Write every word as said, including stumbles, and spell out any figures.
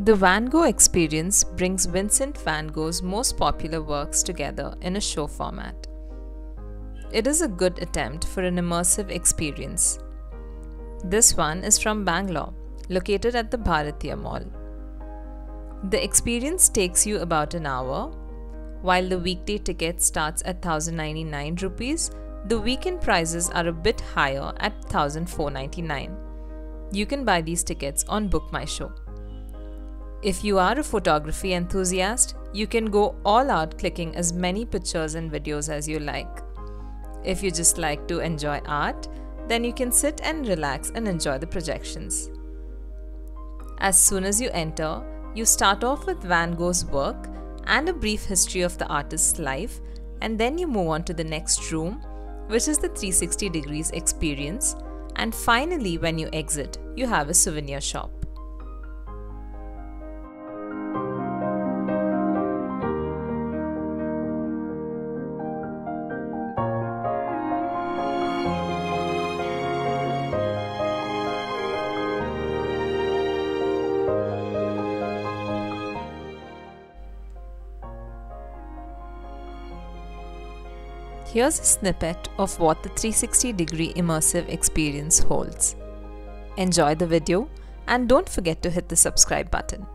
The Van Gogh experience brings Vincent Van Gogh's most popular works together in a show format. It is a good attempt for an immersive experience. This one is from Bangalore, located at the Bharatiya Mall. The experience takes you about an hour. While the weekday ticket starts at one thousand ninety-nine rupees, the weekend prices are a bit higher at one thousand four hundred ninety-nine. You can buy these tickets on Book My Show. If you are a photography enthusiast, you can go all out clicking as many pictures and videos as you like. If you just like to enjoy art, then you can sit and relax and enjoy the projections. As soon as you enter, you start off with Van Gogh's work and a brief history of the artist's life, and then you move on to the next room, which is the three hundred sixty degrees experience, and finally when you exit, you have a souvenir shop. Here's a snippet of what the three hundred sixty degree immersive experience holds. Enjoy the video and don't forget to hit the subscribe button.